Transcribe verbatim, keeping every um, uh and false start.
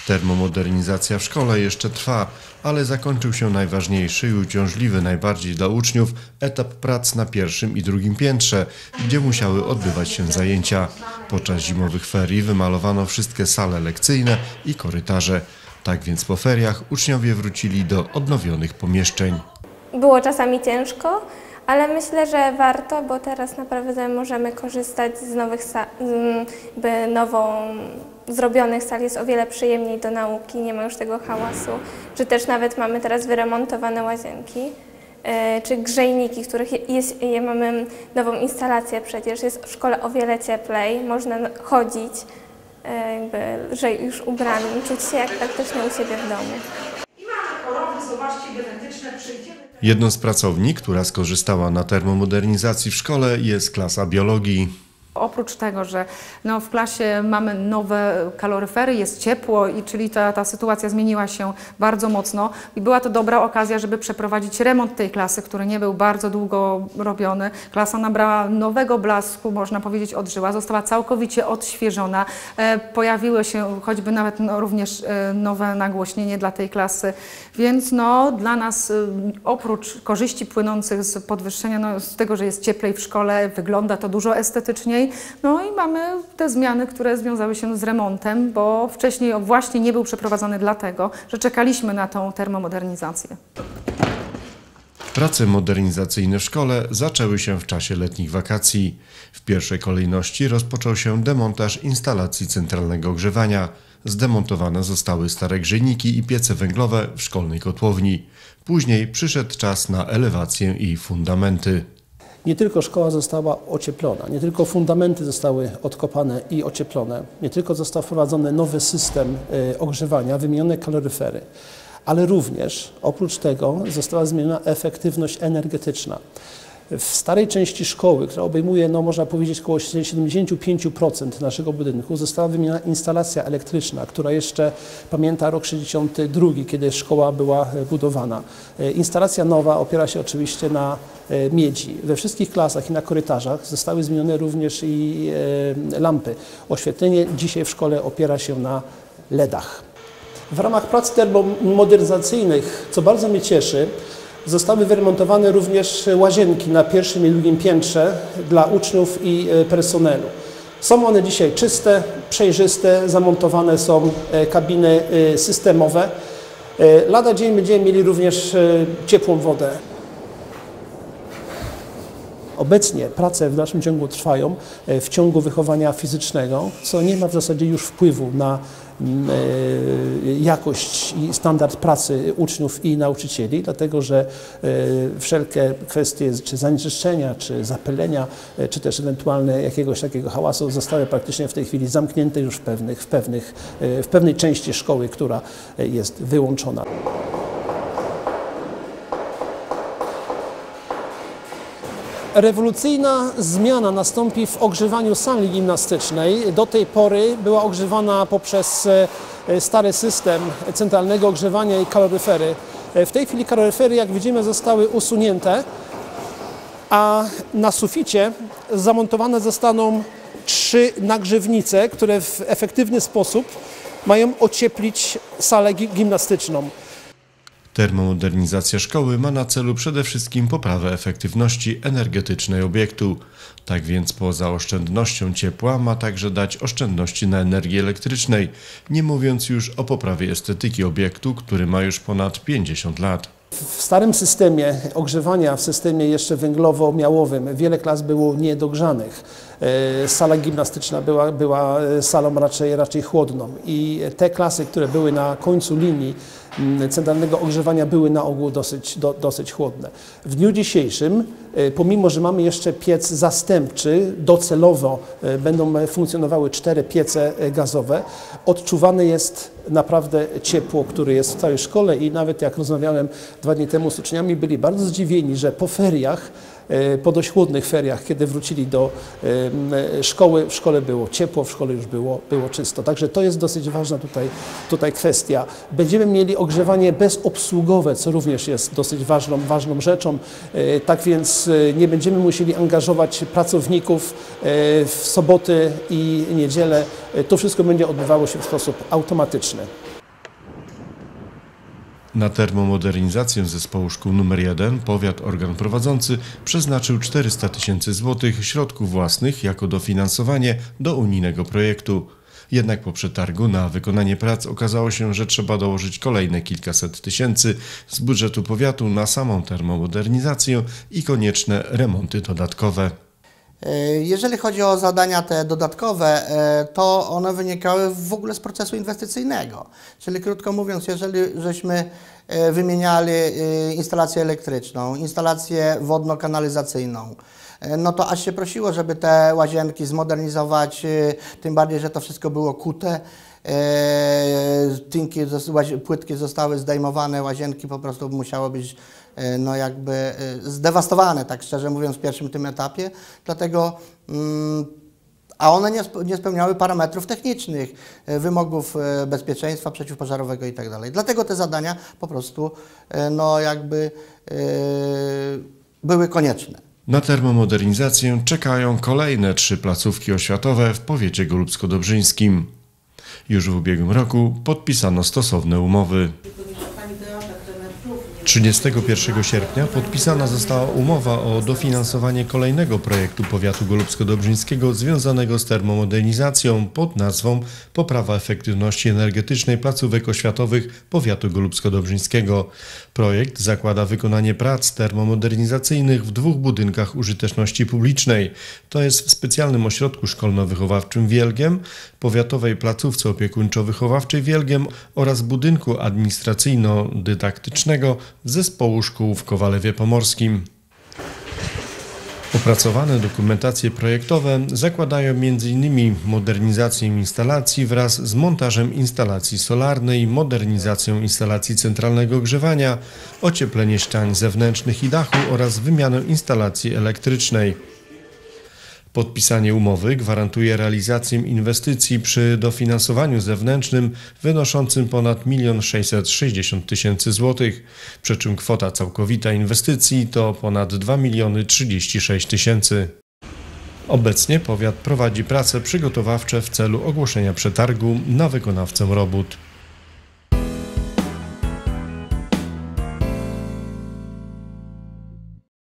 Termomodernizacja w szkole jeszcze trwa, ale zakończył się najważniejszy i uciążliwy najbardziej dla uczniów etap prac na pierwszym i drugim piętrze, gdzie musiały odbywać się zajęcia. Podczas zimowych ferii wymalowano wszystkie sale lekcyjne i korytarze. Tak więc po feriach uczniowie wrócili do odnowionych pomieszczeń. Było czasami ciężko, ale myślę, że warto, bo teraz naprawdę możemy korzystać z nowych sal, jakby nową zrobionych sal, jest o wiele przyjemniej do nauki, nie ma już tego hałasu, czy też nawet mamy teraz wyremontowane łazienki, czy grzejniki, których jest, mamy nową instalację przecież, jest w szkole o wiele cieplej, można chodzić, jakby, że już ubranym, czuć się jak praktycznie u siebie w domu. Jedną z pracowni, która skorzystała na termomodernizacji w szkole, jest klasa biologii. Oprócz tego, że no, w klasie mamy nowe kaloryfery, jest ciepło, i czyli ta, ta sytuacja zmieniła się bardzo mocno i była to dobra okazja, żeby przeprowadzić remont tej klasy, który nie był bardzo długo robiony. Klasa nabrała nowego blasku, można powiedzieć odżyła, została całkowicie odświeżona. E, pojawiły się choćby nawet no, również e, nowe nagłośnienie dla tej klasy, więc no, dla nas e, oprócz korzyści płynących z podwyższenia, no, z tego, że jest cieplej w szkole, wygląda to dużo estetyczniej. No i mamy te zmiany, które związały się z remontem, bo wcześniej właśnie nie był przeprowadzony dlatego, że czekaliśmy na tą termomodernizację. Prace modernizacyjne w szkole zaczęły się w czasie letnich wakacji. W pierwszej kolejności rozpoczął się demontaż instalacji centralnego ogrzewania. Zdemontowane zostały stare grzejniki i piece węglowe w szkolnej kotłowni. Później przyszedł czas na elewację i fundamenty. Nie tylko szkoła została ocieplona, nie tylko fundamenty zostały odkopane i ocieplone, nie tylko został wprowadzony nowy system ogrzewania, wymienione kaloryfery, ale również oprócz tego została zmieniona efektywność energetyczna. W starej części szkoły, która obejmuje, no, można powiedzieć, około siedemdziesiąt pięć procent naszego budynku, została wymieniona instalacja elektryczna, która jeszcze pamięta rok sześćdziesiąty drugi, kiedy szkoła była budowana. Instalacja nowa opiera się oczywiście na miedzi. We wszystkich klasach i na korytarzach zostały zmienione również i lampy. Oświetlenie dzisiaj w szkole opiera się na ledach. W ramach prac termomodernizacyjnych, co bardzo mnie cieszy, zostały wyremontowane również łazienki na pierwszym i drugim piętrze dla uczniów i personelu. Są one dzisiaj czyste, przejrzyste, zamontowane są kabiny systemowe. Lada dzień będziemy mieli również ciepłą wodę. Obecnie prace w dalszym ciągu trwają w ciągu wychowania fizycznego, co nie ma w zasadzie już wpływu na jakość i standard pracy uczniów i nauczycieli, dlatego że wszelkie kwestie czy zanieczyszczenia, czy zapylenia, czy też ewentualne jakiegoś takiego hałasu zostały praktycznie w tej chwili zamknięte już w, pewnych, w, pewnych, w pewnej części szkoły, która jest wyłączona. Rewolucyjna zmiana nastąpi w ogrzewaniu sali gimnastycznej. Do tej pory była ogrzewana poprzez stary system centralnego ogrzewania i kaloryfery. W tej chwili kaloryfery, jak widzimy, zostały usunięte, a na suficie zamontowane zostaną trzy nagrzewnice, które w efektywny sposób mają ocieplić salę gimnastyczną. Termomodernizacja szkoły ma na celu przede wszystkim poprawę efektywności energetycznej obiektu. Tak więc poza oszczędnością ciepła ma także dać oszczędności na energii elektrycznej, nie mówiąc już o poprawie estetyki obiektu, który ma już ponad pięćdziesiąt lat. W starym systemie ogrzewania, w systemie jeszcze węglowo-miałowym, wiele klas było niedogrzanych. Sala gimnastyczna była, była salą raczej, raczej chłodną i te klasy, które były na końcu linii centralnego ogrzewania, były na ogół dosyć, do, dosyć chłodne. W dniu dzisiejszym, pomimo że mamy jeszcze piec zastępczy, docelowo będą funkcjonowały cztery piece gazowe, odczuwane jest naprawdę ciepło, które jest w całej szkole i nawet jak rozmawiałem dwa dni temu z uczniami, byli bardzo zdziwieni, że po feriach, po dość chłodnych feriach, kiedy wrócili do szkoły, w szkole było ciepło, w szkole już było, było czysto. Także to jest dosyć ważna tutaj, tutaj kwestia. Będziemy mieli ogrzewanie bezobsługowe, co również jest dosyć ważną, ważną rzeczą. Tak więc nie będziemy musieli angażować pracowników w soboty i niedzielę. To wszystko będzie odbywało się w sposób automatyczny. Na termomodernizację zespołu szkół numer jeden powiat organ prowadzący przeznaczył czterysta tysięcy złotych środków własnych jako dofinansowanie do unijnego projektu. Jednak po przetargu na wykonanie prac okazało się, że trzeba dołożyć kolejne kilkaset tysięcy z budżetu powiatu na samą termomodernizację i konieczne remonty dodatkowe. Jeżeli chodzi o zadania te dodatkowe, to one wynikały w ogóle z procesu inwestycyjnego. Czyli krótko mówiąc, jeżeli żeśmy wymieniali instalację elektryczną, instalację wodno-kanalizacyjną, no to aż się prosiło, żeby te łazienki zmodernizować, tym bardziej, że to wszystko było kute. Tynki, płytki zostały zdejmowane, łazienki po prostu musiały być no jakby zdewastowane, tak szczerze mówiąc, w pierwszym tym etapie, dlatego, a one nie, nie spełniały parametrów technicznych, wymogów bezpieczeństwa przeciwpożarowego i tak dalej. Dlatego te zadania po prostu no jakby były konieczne. Na termomodernizację czekają kolejne trzy placówki oświatowe w powiecie golubsko-dobrzyńskim. Już w ubiegłym roku podpisano stosowne umowy. trzydziestego pierwszego sierpnia podpisana została umowa o dofinansowanie kolejnego projektu powiatu golubsko-dobrzyńskiego związanego z termomodernizacją pod nazwą Poprawa efektywności energetycznej placówek oświatowych powiatu golubsko-dobrzyńskiego. Projekt zakłada wykonanie prac termomodernizacyjnych w dwóch budynkach użyteczności publicznej. To jest w specjalnym ośrodku szkolno-wychowawczym Wielgiem, powiatowej placówce opiekuńczo-wychowawczej Wielgiem oraz budynku administracyjno-dydaktycznego Zespołu Szkół w Kowalewie Pomorskim. Opracowane dokumentacje projektowe zakładają m.in. modernizację instalacji wraz z montażem instalacji solarnej, modernizacją instalacji centralnego ogrzewania, ocieplenie ścian zewnętrznych i dachu oraz wymianę instalacji elektrycznej. Podpisanie umowy gwarantuje realizację inwestycji przy dofinansowaniu zewnętrznym wynoszącym ponad milion sześćset sześćdziesiąt tysięcy złotych, przy czym kwota całkowita inwestycji to ponad dwa miliony trzydzieści sześć tysięcy. Obecnie powiat prowadzi prace przygotowawcze w celu ogłoszenia przetargu na wykonawcę robót.